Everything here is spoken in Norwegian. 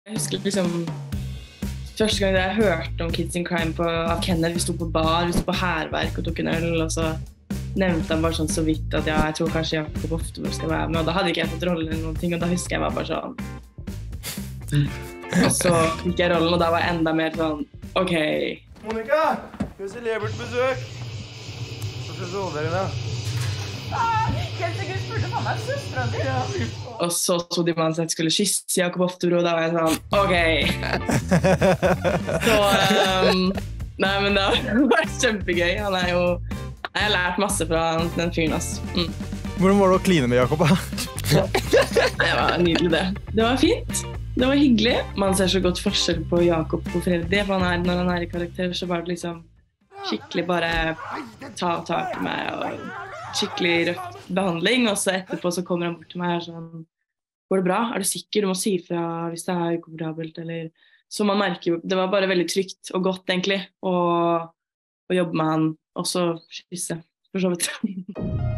Jeg husker liksom første gang jeg hørte om Kids in Crime av Kenneth. Vi sto på bar, vi sto på Herverk og tok en øl, og så nevnte han bare sånn så vidt at ja, jeg tror kanskje Jakob Oftebro skal være med, og da hadde ikke jeg fått rollen eller noen ting, og da husker jeg var bare sånn. Og så fikk jeg rollen, og da var jeg enda mer sånn, ok. Monica, vi har celebert besøk. Så skal vi sove dere da. Helt sikkert spurte mamma søsteren din. Ja. Og så de man at jeg skulle kysse Jakob Oftebro, og da var jeg sånn, ok. Så, nei, men det var kjempegøy. Han jo, jeg har lært masse fra den fyren, ass. Hvordan var det å kline med Jakob? Det var nydelig det. Det var fint. Det var hyggelig. Man ser så godt forskjell på Jakob og Freddy, for når han i karakter, så var det liksom skikkelig bare ta tak i meg, og skikkelig røff behandling, og så etterpå så kommer han bort til meg og sånn, går det bra? Er du sikker? Du må si fra hvis det ukomfortabelt, eller... Så man merker jo, det var bare veldig trygt og godt egentlig, å jobbe med han, og så kysse, for så vidt.